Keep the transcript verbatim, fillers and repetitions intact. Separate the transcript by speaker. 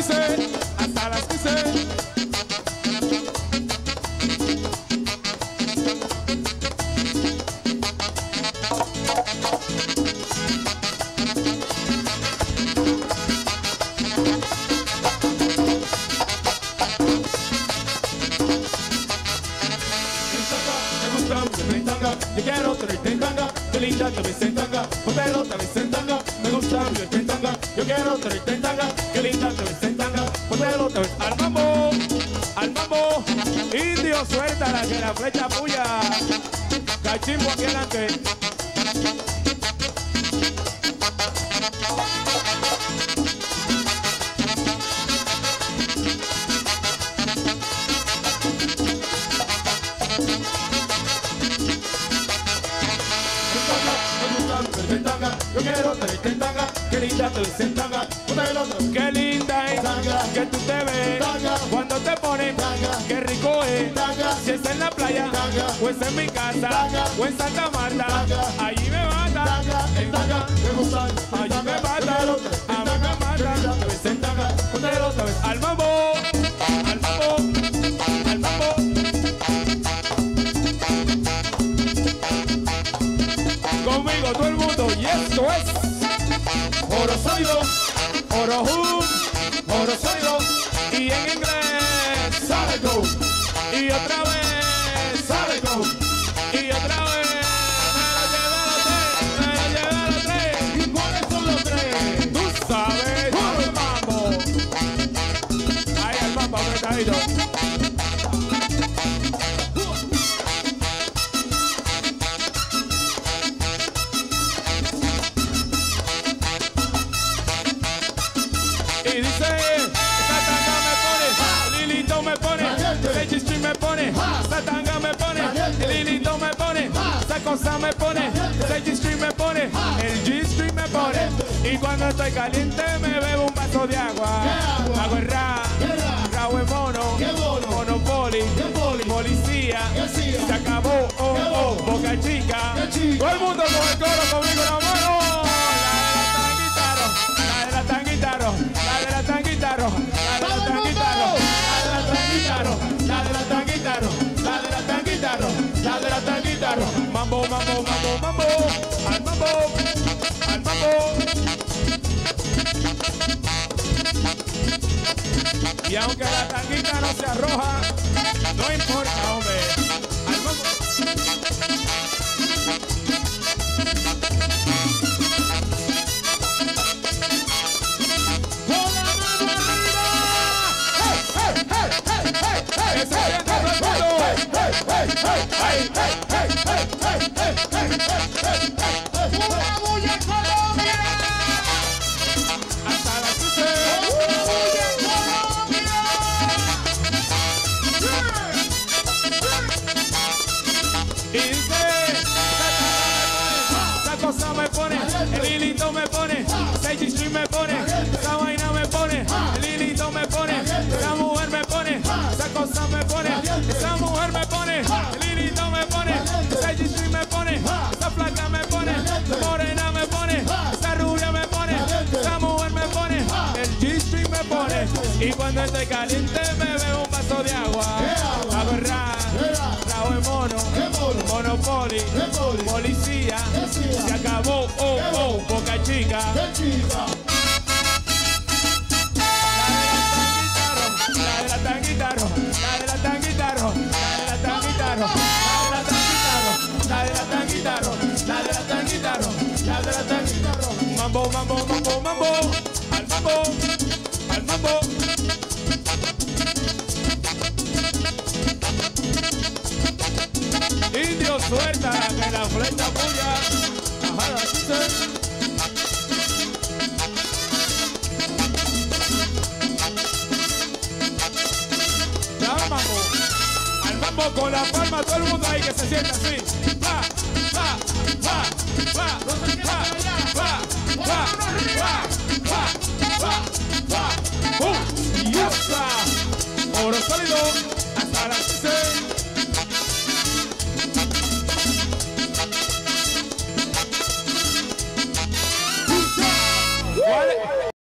Speaker 1: quince, hasta las quince.
Speaker 2: Yo quiero tenerte en tanga, qué linda te ves en tanga, modelo te ves en tanga, me gusta verte en tanga. Yo quiero tenerte en tanga, qué linda te ves en tanga, modelo te ves.
Speaker 1: Al mambo, al mambo, indio, suéltala que la flecha puya. Cachimbo aquí adelante.
Speaker 2: Yo quiero tenerte en tanga, qué linda te ves en tanga, modelo te ves.
Speaker 1: Qué linda es que tú te ves cuando te pones, qué rico es, si es en la playa, o es en mi casa, o en Santa Marta, allí me mata,
Speaker 2: En tanga, me gusta,
Speaker 1: allí me mata, a mí me mata,
Speaker 2: te ves en tanga, modelo te ves.
Speaker 1: al mambo, al mambo, al mambo. Conmigo todo el mundo, y esto es
Speaker 2: Oro sólido,
Speaker 1: Oro Hum,
Speaker 2: oro sólido,
Speaker 1: y en inglés,
Speaker 2: sabe go,
Speaker 1: y otra vez,
Speaker 2: sabe go.
Speaker 1: y otra vez, me lo llevé a los tres, me lo llevé a los tres,
Speaker 2: ¿Y cuáles son los tres?
Speaker 1: tú sabes, el mambo, ahí el mambo apretadito. Y dice, esta tanga me pone, Lilito me pone, Seiji Street me pone, esta tanga me pone, Lilito me pone, esta cosa me pone, Seiji Street me pone, el G-Street me pone. Y cuando estoy caliente me bebo un vaso de agua. Hago el rap, rap es mono, Monopoly, policía, se acabó, oh, oh, Boca Chica. Todo el mundo con el coro conmigo en la mano. La de la tanguitaro, la de la tanguitaro, la de la tanguitaro, la de la tanguitaro, la de la tanguitaro, la de la tanguitaro. Mambo, mambo, mambo, mambo, al mambo, al mambo. Y aunque la tanguita no se arroja, no importa, hombre, al mambo. Hasta las quince. Y dice, esa cosa me pone, el Lilito me pone, Seiji Street me pone, esa vaina me pone, el Lilito me pone, esa mujer me pone, esa cosa me pone, esa mujer me pone, el Lilito me pone, Seiji Street me pone, esa flaca me pone, esa morena me pone, esa rubia me pone, esa mujer me pone, el G-Street me pone. Y cuando estoy caliente me bebo un vaso de agua. Hago el rap, rap es mono, Monopoly, policía, se acabó, oh, oh, Boca Chica. La de la tanguitaro, la de la tanguitaro, la de la tanguitaro, la de la tanguitaro, la de la tanguitaro, la de la tanguitaro. Mambo, mambo, mambo, mambo, al mambo, al mambo. Indio, suelta que la flecha puya. Ajá, la dice. Al mambo, al mambo con la palma, todo el mundo ahí que se sienta así. Va, va, va, va, va, va, va, va, va, va, va, uh, y esa, oro sólido, hasta las seis. ¿Cuál es?